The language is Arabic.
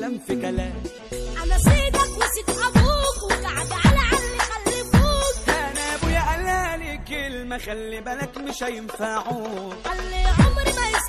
كلام في كلام. انا سيدك وسيد ابوك وقعد على اللي خلفوك. انا ابويا قالها لي كلمه خلي بالك مش هينفعوك. قال لي عمري ما